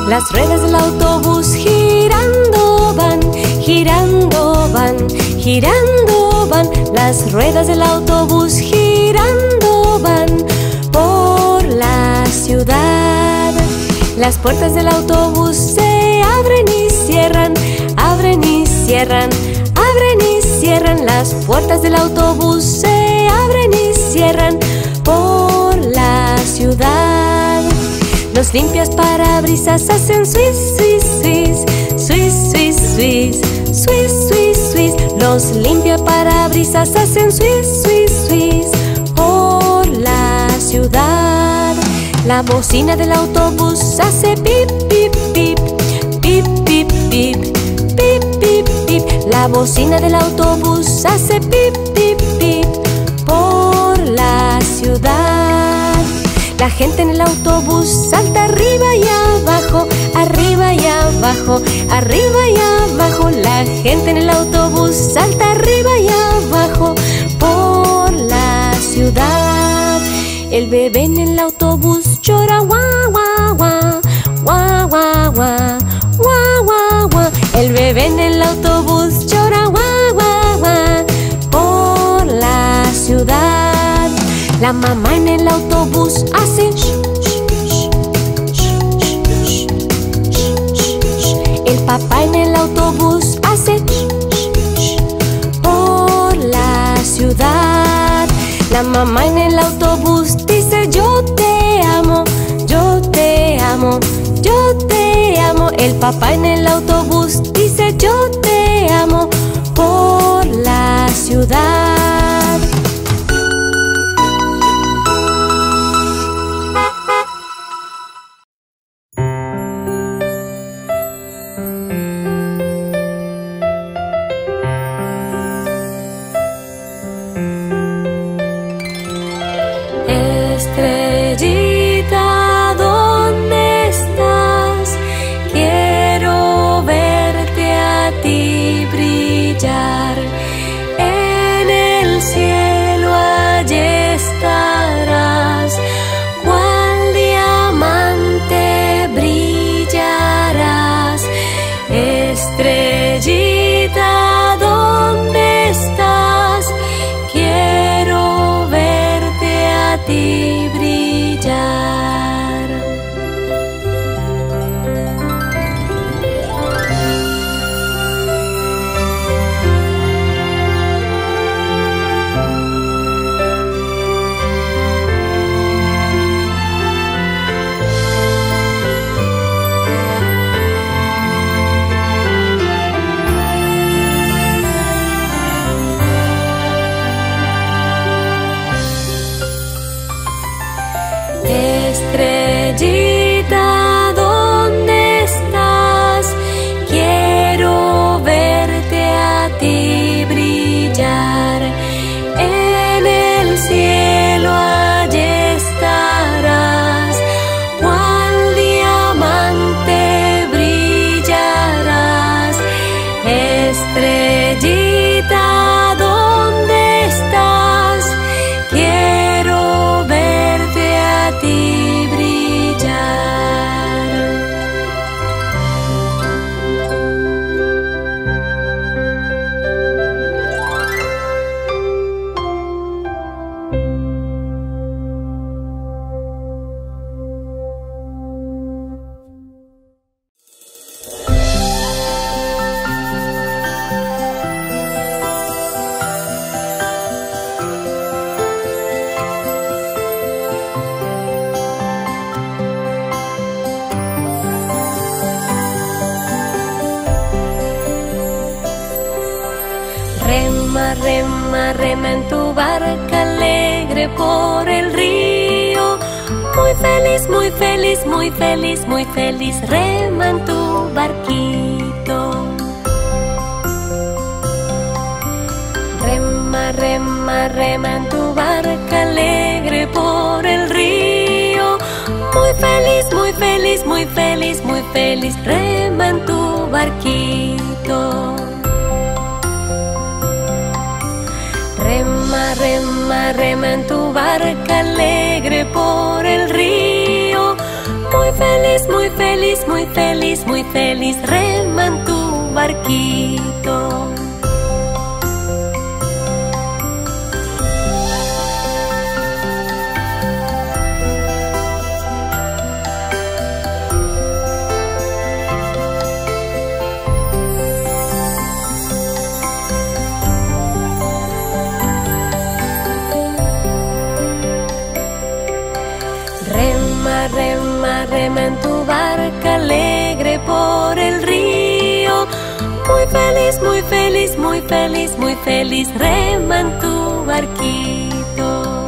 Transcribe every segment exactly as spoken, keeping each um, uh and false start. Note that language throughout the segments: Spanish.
Las ruedas del autobús girando van, girando van, girando van. Las ruedas del autobús girando van por la ciudad. Las puertas del autobús se abren y cierran, abren y cierran, abren y cierran. Las puertas del autobús se abren y cierran por la ciudad. Los limpias parabrisas hacen swish, swish, swish, swish, swish, swish, swish, swish, swish. Los limpia parabrisas hacen swish, swish, swish por la ciudad. La bocina del autobús hace pip, pip, pip, pip, pip, pip, pip, pip, pip. La bocina del autobús hace pip, pip, pip por la ciudad. La gente en el autobús salta arriba y abajo, arriba y abajo, arriba y abajo. La gente en el autobús salta arriba y abajo por la ciudad. El bebé en el autobús llora guau, guau, guau, guau, guau, guau, guau, guau, guau. El bebé en el autobús llora guau, guau, guau por la ciudad. La mamá en el autobús hace shh, shh, shh, shh, shh, shh. El papá en el autobús hace shh, shh, por la ciudad. La mamá en el autobús dice yo te amo, yo te amo, yo te amo. El papá en el autobús dice yo te amo por la ciudad. Estrellita, ¿dónde estás? Quiero verte a ti brillar. En el cielo allí estarás, cual diamante brillarás. Estrellita, ¿dónde estás? Quiero verte a ti brillar. Estrellita, ¿dónde estás? Quiero verte a ti brillar. En el cielo allí estarás, cual diamante brillarás. Estrellita, ¿dónde estás? Quiero verte a ti brillar. Rema, rema, rema en tu barca alegre por el río. Muy feliz, muy feliz, muy feliz, muy feliz, rema en tu barquito. Rema, rema, rema en tu barca alegre por el río. Muy feliz, muy feliz, muy feliz, muy feliz, rema en tu barquito. Rema, rema, rema en tu barca alegre por el río. Muy feliz, feliz, muy feliz, muy feliz, muy feliz, rema en tu barquito. Rema, rema en tu barca alegre por el río. Muy feliz, muy feliz, muy feliz, muy feliz, rema en tu barquito.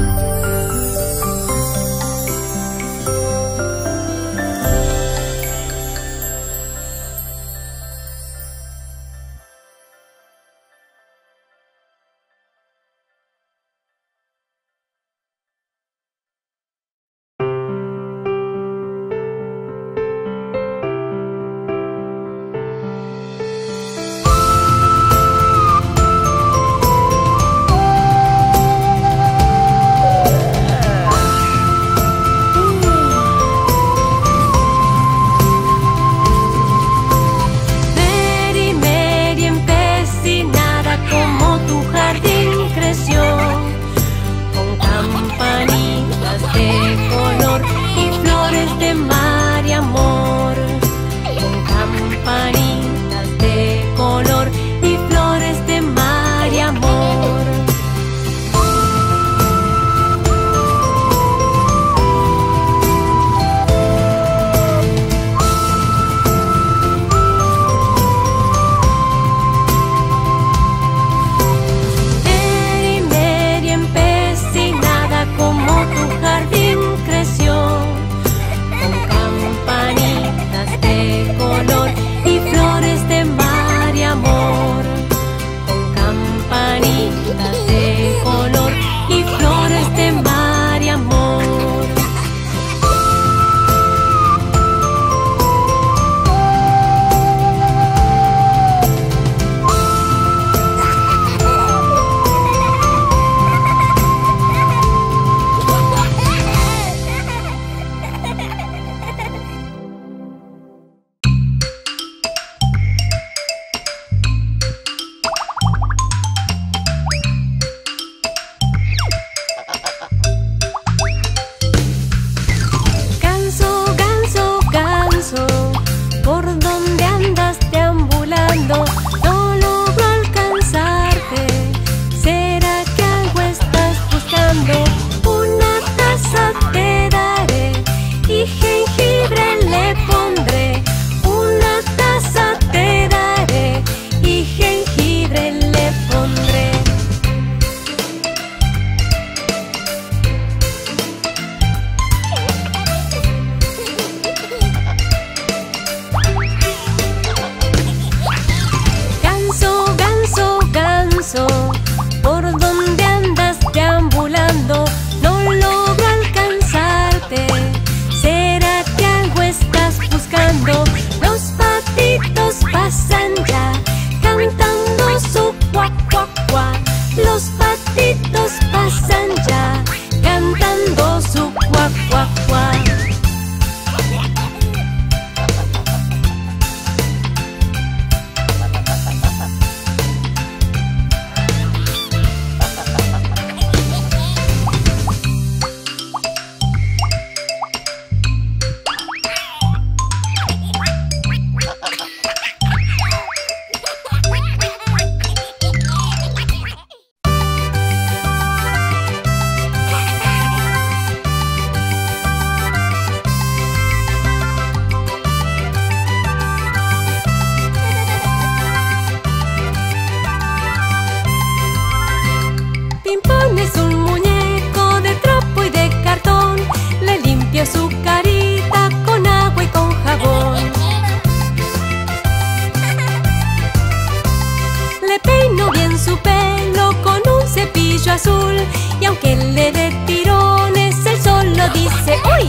Azul, y aunque le dé tirones, él solo dice ¡uy!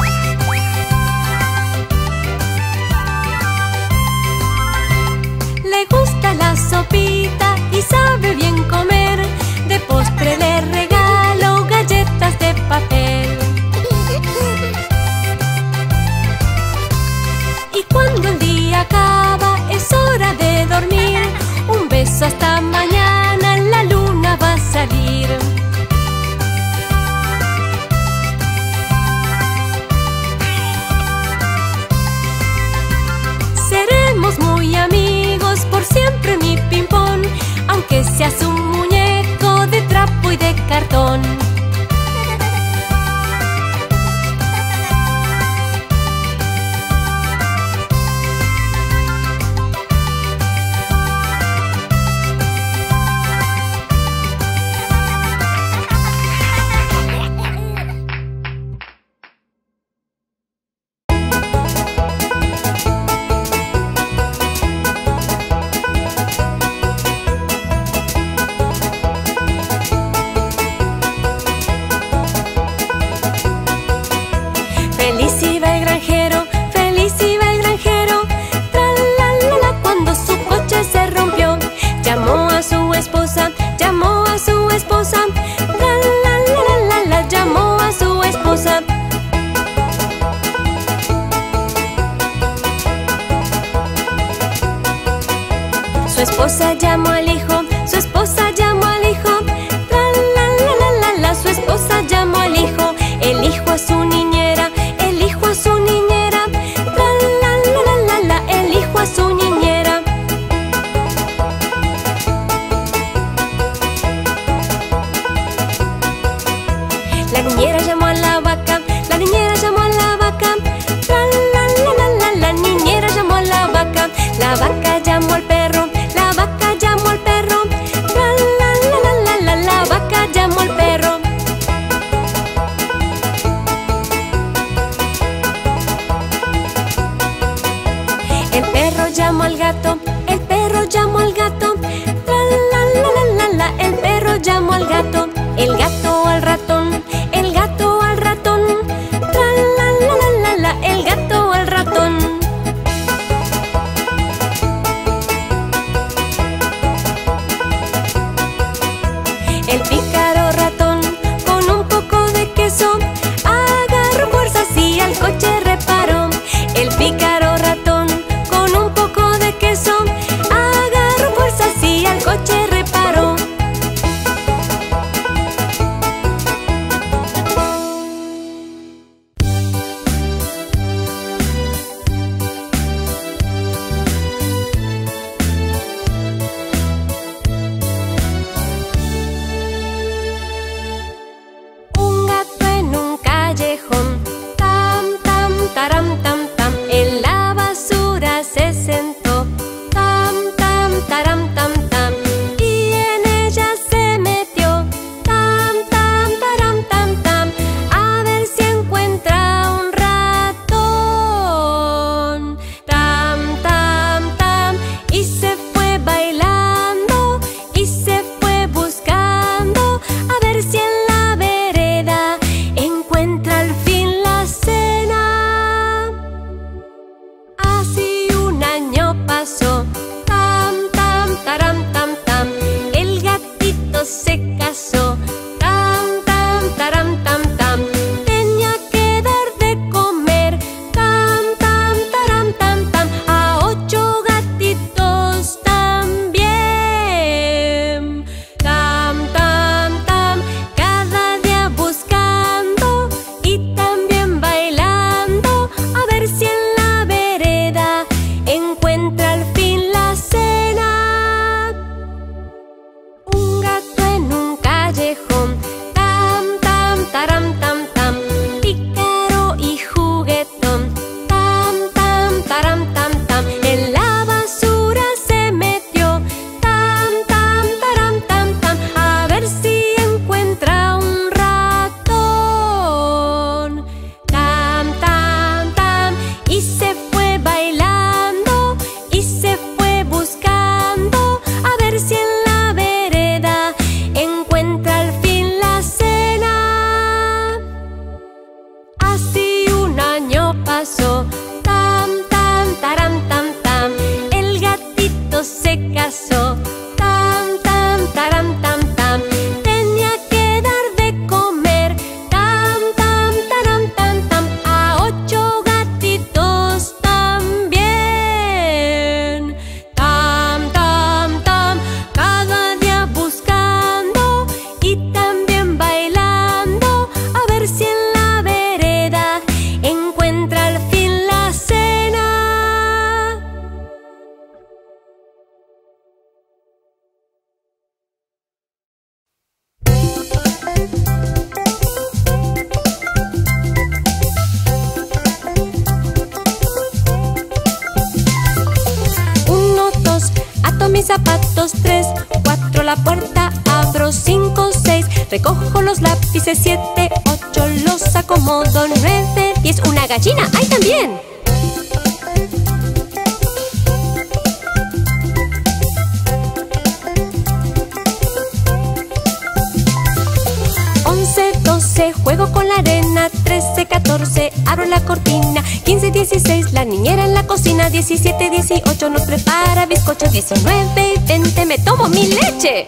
Le le gusta la sopita y sabe bien comer. De postre le regalo galletas de papel. Y cuando el día acaba es hora de dormir. Un beso hasta mañana, la luna va a salir. Seremos muy amigos por siempre, mi Pimpón, aunque seas un muñeco de trapo y de cartón. Su esposa llamó al hijo, su esposa llamó al hijo, tra la la la la la. Su esposa llamó al hijo, el hijo a su niñera, el hijo a su niñera, tra la la la la la. El hijo a su niñera. La niñera llamó a la vaca, la niñera llamó a la vaca, tra la la la la. La niñera llamó a la vaca, la vaca llamó al perro. La vaca llamó al perro, tra la la la la la. La vaca llamó al perro. El perro llamó al gato, el perro llamó al gato, tra la la la la la. El perro llamó al gato, el gato al ratón, el gato al ratón, tra la la la la la. El gato al ratón. El pícaro ratón con un poco de queso agarró fuerzas y al coche reparó. El pícaro ratón con un poco de queso agarró fuerzas y al coche reparó. mis zapatos. Tres, cuatro, la puerta abro. Cinco, seis, recojo los lápices. Siete, ocho, los acomodo. Nueve, diez, una gallina hay también. Once, doce, juego con la arena. Trece, catorce, abro la cortina. Quince, dieciséis, la niñera en la cocina. Diecisiete, dieciocho, nos prepara bizcochos. Diecinueve y veinte, me tomo mi leche.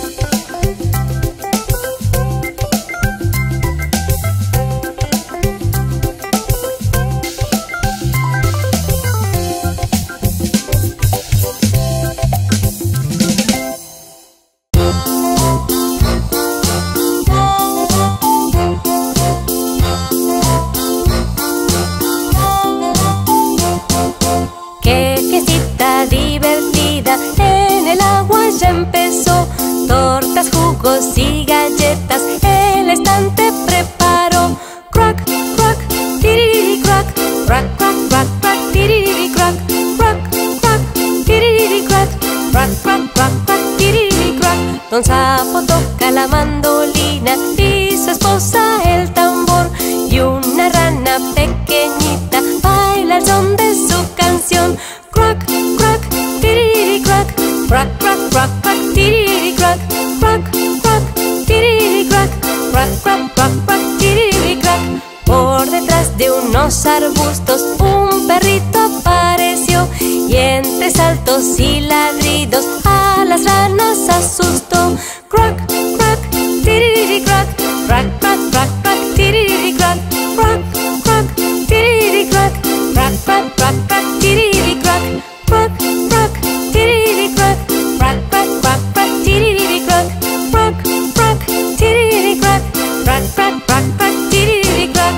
Y galletas el estante preparó. Crack, crack, tiriri crack. Crack, crack, crack, crack, tiriri crack. Crack, crack, tiriri crack. Crack, crack, crack, crack, tiriri crack. Don Sapo toca la mandolina y su esposa el tambor. Y una rana pequeñita baila al son de su canción. Crack, crack, tiriri crack. Crack, crack, crack, crack, tiriri crack. Crack, crack, tiriri crack. Crack, crack, crack, crack, tiriri crack. Por detrás de unos arbustos un perrito apareció y entre saltos y ladridos a las ranas asustó. Crack, crack, tiriri crack. Crack, crack, crack, crack, tiriri crack. Crack, crack, tiriri crack. Crack, crack, crack, crack, tiriri crack. Crack, crack, tiriri crack. Crack, crack, crack, crack, tiriri crack. Crack, crack, tiriri crack. Crack, crack, crack, crack, tiriri crack.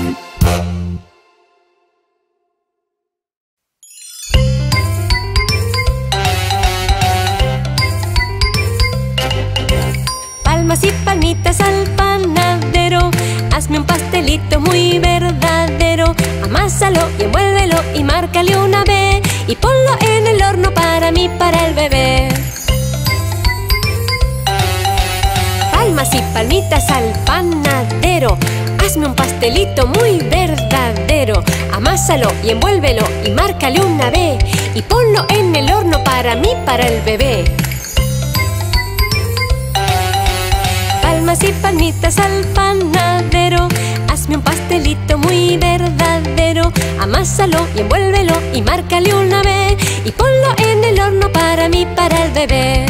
Palmas y palmitas al panadero, hazme un pastelito muy verdadero. Amásalo y envuélvelo y márcale una B y ponlo en el horno para mí, para el bebé. Palmas y palmitas al panadero, hazme un pastelito muy verdadero. Amásalo y envuélvelo y márcale una B y ponlo en el horno para mí, para el bebé. Palmas y palmitas al panadero, hazme un pastelito muy verdadero. Amásalo y envuélvelo y márcale una B y ponlo en el horno para mí, para el bebé.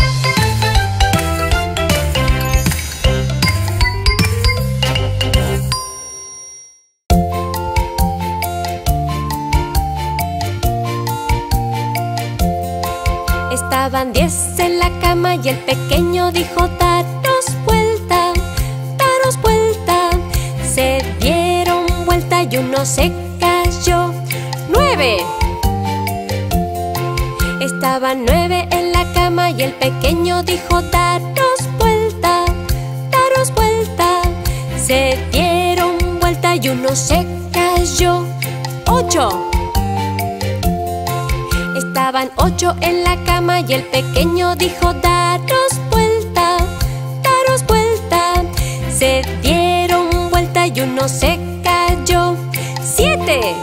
Estaban diez en la cama y el pequeño dijo: daros vuelta, daros vuelta. Se dieron vuelta y uno se cayó. ¡Nueve! Estaban nueve en la cama y el pequeño dijo: daros vuelta, daros vuelta. Se dieron vuelta y uno se cayó. ¡Ocho! Estaban ocho en la cama y el pequeño dijo: daros vuelta, daros vuelta. Se dieron vuelta y uno se cayó. ¡Siete!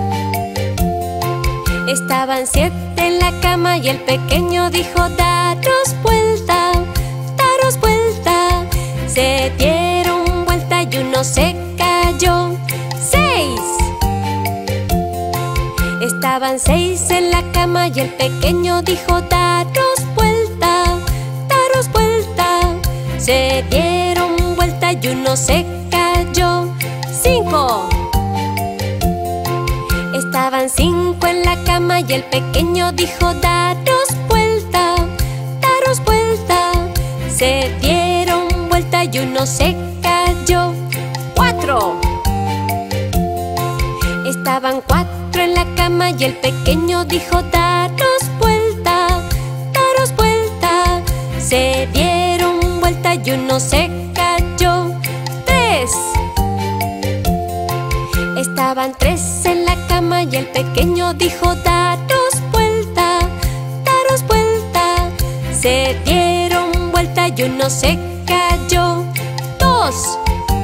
Estaban siete en la cama y el pequeño dijo: daros vuelta, daros vuelta. Se dieron vuelta y uno se cayó. ¡Seis! Estaban seis en la cama y el pequeño dijo: daros vuelta, daros vuelta. Se dieron vuelta y uno se cayó. ¡Cinco! Estaban cinco en la cama y el pequeño dijo: daros vuelta, daros vuelta. Se dieron vuelta y uno se cayó. ¡Cuatro! Estaban cuatro en la cama y el pequeño dijo: daros vuelta, daros vuelta. Se dieron vuelta y uno se cayó. ¡Tres! Estaban tres en la cama y el pequeño dijo: daros vuelta, daros vuelta. uno se cayó. Dos.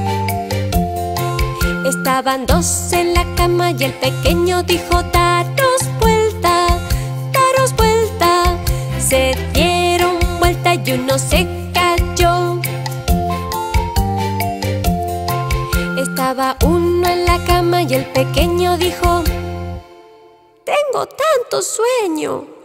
Estaban dos en la cama y el pequeño dijo: daros vuelta, daros vuelta. Se dieron vuelta y uno se cayó. Estaba uno en la cama y el pequeño dijo: tengo tanto sueño.